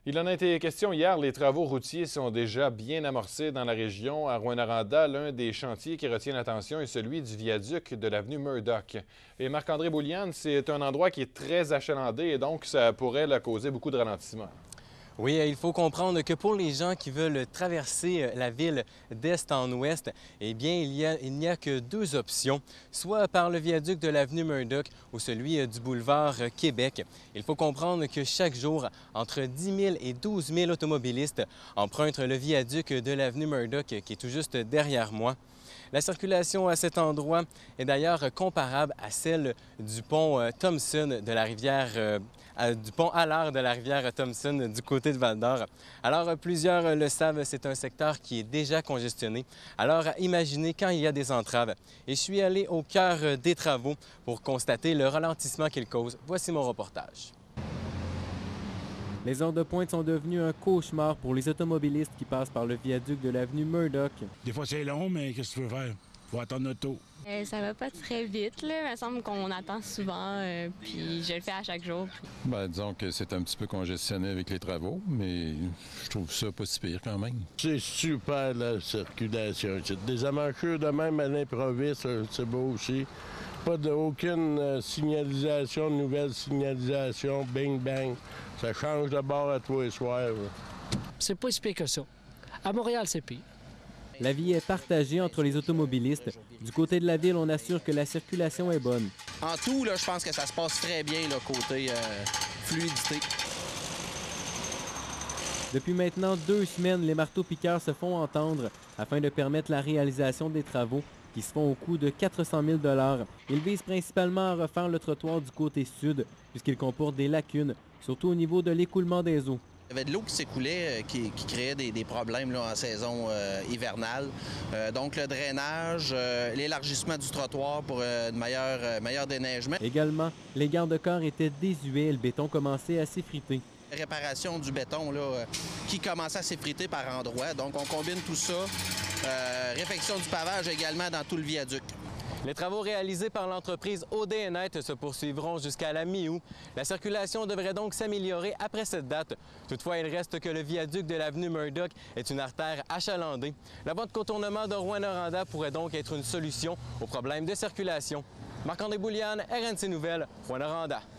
Il en a été question hier, les travaux routiers sont déjà bien amorcés dans la région. À Rouyn-Noranda, l'un des chantiers qui retient l'attention est celui du viaduc de l'avenue Murdoch. Et Marc-André Bouliane, c'est un endroit qui est très achalandé et donc ça pourrait causer beaucoup de ralentissement. Oui, il faut comprendre que pour les gens qui veulent traverser la ville d'est en ouest, eh bien, il n'y a que deux options, soit par le viaduc de l'avenue Murdoch ou celui du boulevard Québec. Il faut comprendre que chaque jour, entre 10 000 et 12 000 automobilistes empruntent le viaduc de l'avenue Murdoch qui est tout juste derrière moi. La circulation à cet endroit est d'ailleurs comparable à celle du pont Thompson de la rivière du pont Allard de la rivière Thompson du côté de Val-d'Or. Alors, plusieurs le savent, c'est un secteur qui est déjà congestionné. Alors, imaginez quand il y a des entraves. Et je suis allé au cœur des travaux pour constater le ralentissement qu'ils causent. Voici mon reportage. Les heures de pointe sont devenues un cauchemar pour les automobilistes qui passent par le viaduc de l'avenue Murdoch. Des fois, c'est long, mais qu'est-ce que tu veux faire? Faut attendre notre tour. Ça va pas très vite, là. Il me semble qu'on attend souvent, puis je le fais à chaque jour. Bien, disons que c'est un petit peu congestionné avec les travaux, mais je trouve ça pas si pire quand même. C'est super, la circulation. Des amanchures de même à l'improviste, c'est beau aussi. Pas aucune signalisation, nouvelle signalisation, bing bang. Ça change de bord à tous les soirs. C'est pas si pire que ça. À Montréal, c'est pire. La vie est partagée entre les automobilistes. Du côté de la ville, on assure que la circulation est bonne. En tout, là, je pense que ça se passe très bien, là, côté fluidité. Depuis maintenant 2 semaines, les marteaux-piqueurs se font entendre afin de permettre la réalisation des travaux qui se font au coût de 400 000 $. Ils visent principalement à refaire le trottoir du côté sud, puisqu'il comporte des lacunes, surtout au niveau de l'écoulement des eaux. Il y avait de l'eau qui s'écoulait, qui créait des problèmes là, en saison hivernale. Donc le drainage, l'élargissement du trottoir pour meilleur déneigement. Également, les garde-corps étaient désuets et le béton commençait à s'effriter. Réparation du béton là, qui commençait à s'effriter par endroits. Donc on combine tout ça. Réfection du pavage également dans tout le viaduc. Les travaux réalisés par l'entreprise OD&Net se poursuivront jusqu'à la mi-août. La circulation devrait donc s'améliorer après cette date. Toutefois, il reste que le viaduc de l'avenue Murdoch est une artère achalandée. La voie de contournement de Rouyn-Noranda pourrait donc être une solution au problème de circulation. Marc-André Bouliane, RNC Nouvelles, Rouyn-Noranda.